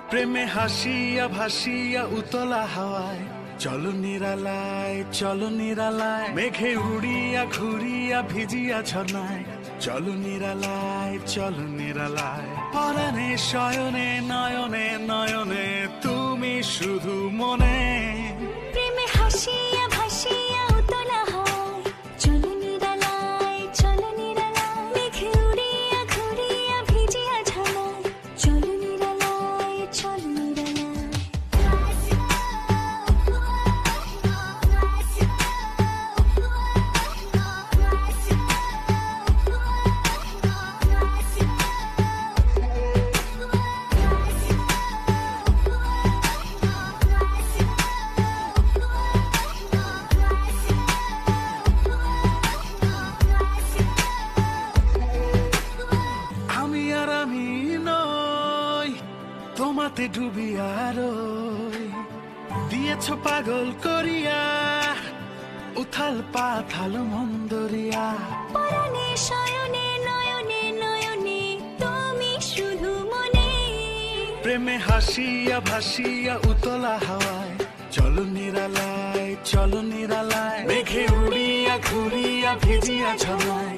প্রেমে হাসিয়া ভাসিয়া উতলা হাওয়ায় চলো নিরালায়, চলো নিরালায়, মেঘে উড়িয়া ঘুরিয়া ভিজিয়া ঝর্ণায় চলো নিরালায়, চলো নিরালায়। পরাণে শয়নে নয়নে নয়নে তুমি শুধু মনে, প্রেমে হাসিয়া ভাসিয়া উতলা হাওয়ায় চলো নিরালায়, চলো নিরালায়, মেঘে উড়িয়া ঘুরিয়া ভিজিয়া ঝর্ণায় চলো নিরালায়, চলো নিরালায়। তোমাতে ডুবিয়া রই দিয়েছ পাগল করিয়া উথাল পাথাল মন্দরিয়া। পরাণে শয়নে নয়নে নয়নে তুমি শুধু মনে, প্রেমে হাসিয়া ভাসিয়া উতলা হাওয়ায় চলো নিরালায়, চলো নিরালায়, মেঘে উড়িয়া ঘুরিয়া ভিজিয়া ঝর্ণায়